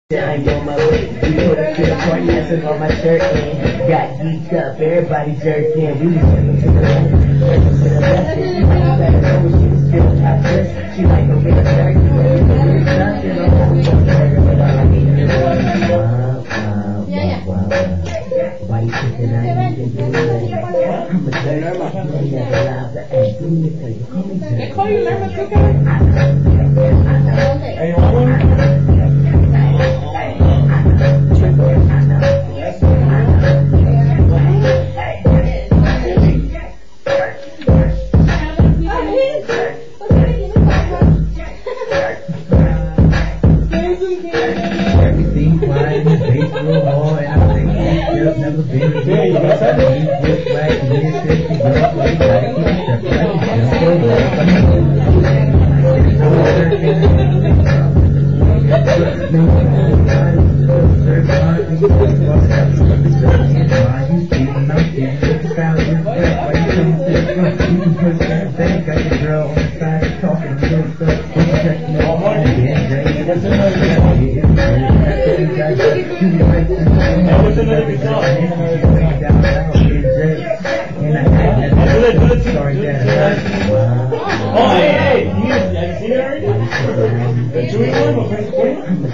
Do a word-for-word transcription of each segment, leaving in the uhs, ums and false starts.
I on my way, we put a good party essence on my shirt and got geeked up, everybody jerked in, we was singing to the left, to the left, and she like that, know she was still top dressed, she like a big turkey, and we were stuck in a whole bunch but I mean, wow, wow, wow, wow, why you thinking I need to do that? I'm a dirty, I'm never allowed to act, do me because you call me dirty. They call you Lerma, too, guys? Hey, you want one? Everything flying, the face real hard, I think it's never been Yeah, you got something? just right here, fifty girls, like that, like got your girl on the side talking to stuff. Oh, hey, hey, you have you seen it already? The chewing one or first one?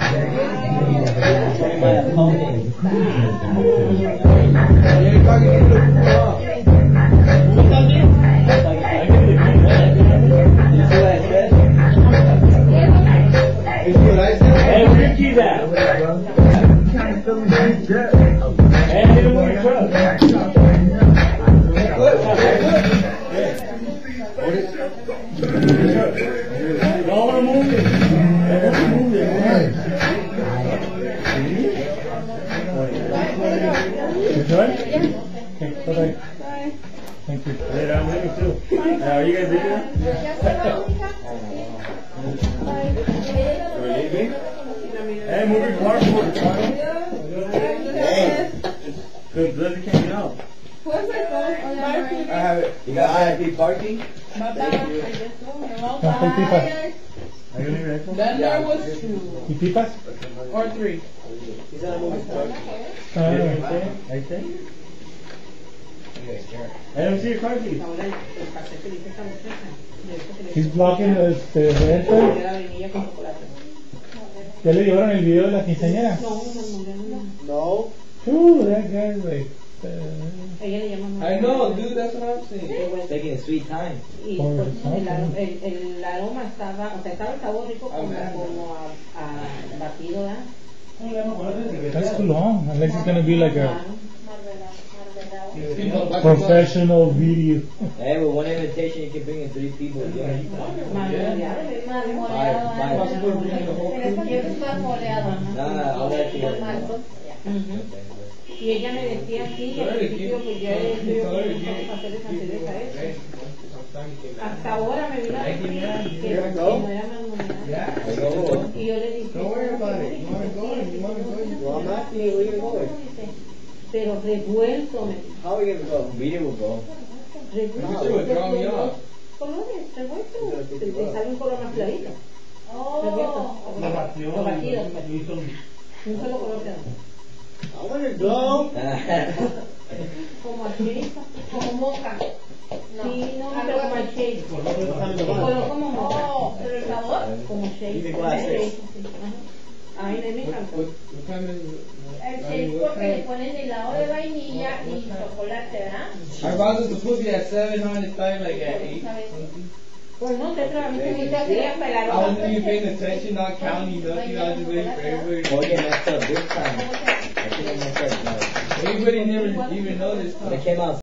Hey, where your keys at? Hey, hit him with your truck. Don't want to move it. Don't want to move it. You good? Okay, bye-bye. Bye. Thank you. Later, I'm leaving too. Uh, are you guys leaving now? We're leaving? Hey, move your car forward, Hey. Good, Blizzard can't get out. Where's my phone? I have it. You got I P parking? Bye-bye. I guess so. ¿Cuánto pipas? Are you leaving right now? Then there was two. ¿Y pipas? Or three. He's gonna move his car. Ah, Right there? I don't see your car keys. He's blocking the, the entrance. ¿Ya le llevaron el video de la quinceañera? No. Ooh, that guy's like... Uh, I know, dude, that's what I'm saying. Taking a sweet time. Y pues, el, aro- el, el aroma estaba, o sea, estaba el sabor rico como, como a, a batido, ¿verdad? that's too long, unless it's gonna be like a professional video. Hey, with one invitation, you can bring in three people. Yeah. Nah, I'll let you. Y ella me decía así, al principio pues ya he hecho papeles anteriores a eso. Hasta ahora me vino a decir que, que no era malmonada. Y yo le dije, pero revuelto me dijo. How are we gonna go? Video will go. Revuelto. Colores, revuelto. Te sale un color más clarito. Revuelto. Lo batido. Un solo color de I wanna go. como shade, como moca. Sí, no, pero como el shade. El color como moca. Pero el sabor como shade. Como shade, sí. Ajá. A mí me encantó. El shade porque le ponen helado de vainilla y chocolate, ¿verdad? Our boss was supposed to be at seven, how many time like at eight? Pues no, te trabajé mi hacía pelar. I wasn't even paying attention, not counting nothing, I was just waiting for everybody. Oh, yeah, messed up big time. I think I messed up. Everybody never even noticed. Huh? It came out.